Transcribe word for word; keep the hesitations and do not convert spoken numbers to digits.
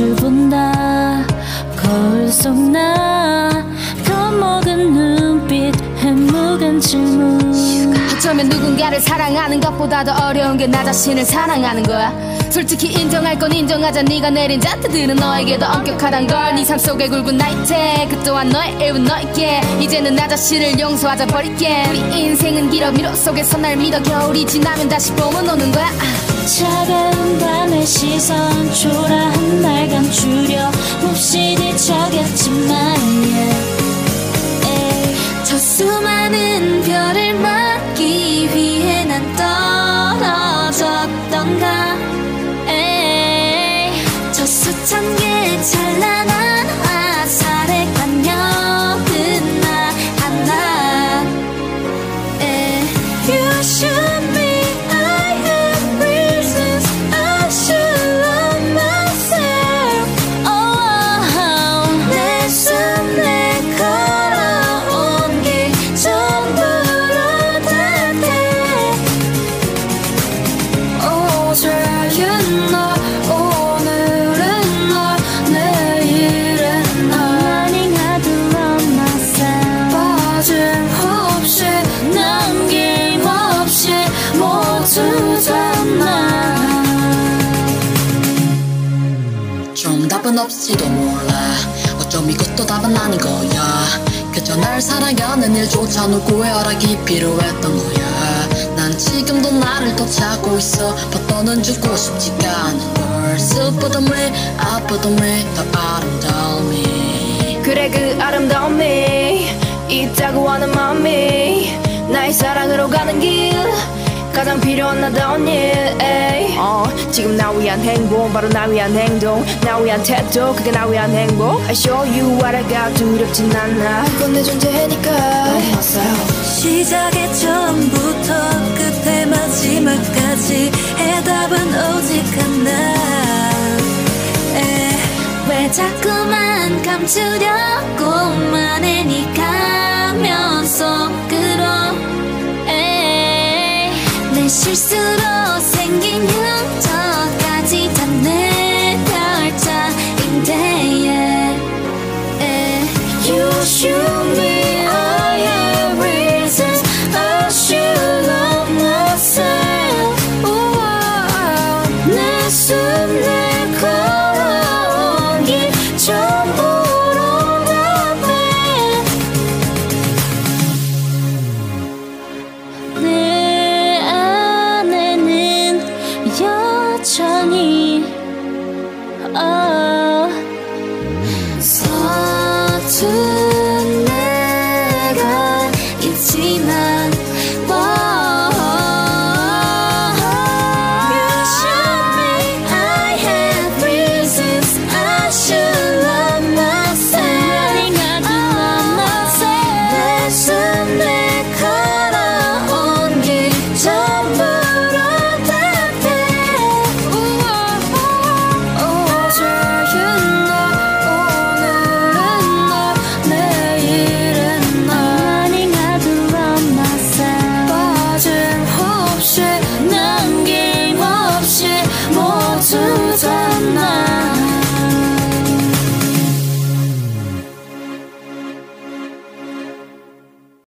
줄 본다. 거울 속 나 겁먹은 눈빛 해묵은 질문. 어쩌면 누군가를 사랑하는 것보다 더 어려운 게 나 자신을 사랑하는 거야. 솔직히 인정할 건 인정하자. 네가 내린 잔트들은 너에게 더 엄격하단 걸. 네 삶 속에 굵은 나이테 그 또한 너의 일은 너에게. 이제는 나 자신을 용서하자 버릴게. 우리 인생은 길어 미로 속에서 날 믿어. 겨울이 지나면 다시 봄은 오는 거야. 차가운 밤의 시선 초라한 날 감추려 몹시 뒤척였지만 yeah. 저 수많은 별을 막기 위해 난 떨어졌던가. 에이. 저 수천 개의 찬란한 화살에 관여는 나 하나. 에이. You should be. I have reasons I should love myself. Oh, oh. 내 숨 내 걸어온 길 전부로 탓해. 어제는 널 오늘은 널 내일은 널 Running out of myself. 빠짐없이 남김없이 모두 다 나. 좀 답은 없지도 몰라. 어쩜 이것도 답은 아닌 거야. 그저 날 살아가는 일조차 누구의 허락이 필요했던 거야. 난 지금도 나를 또 찾고 있어. 벗더는 주고 싶지가 않은 걸. 슬프던 매 아프던 매 더 아름다움이. 그래 그 아름다움이 있다고 하는 마음이 나의 사랑으로 가는 길 가장 필요한 나다운 일. 에이. 어, 지금 나 위한 행복 바로 나 위한 행동 나 위한 태도 그게 나 위한 행복. I show you what I got 두렵진 않아. 그건 내 존재니까. 시작의 처음부터 끝의 마지막까지 해답은 오직 하나. 에, 왜 자꾸만 감추려고만 해. 네 가면 속으로. 에이, 내 실수로 생긴 흉터까지 다 내 별자인데 yeah. 에, You should be. I have reasons I should love myself. 내 숨 내 걸어온 길 전부로 답해. 내 안에는 여전히 oh, 서투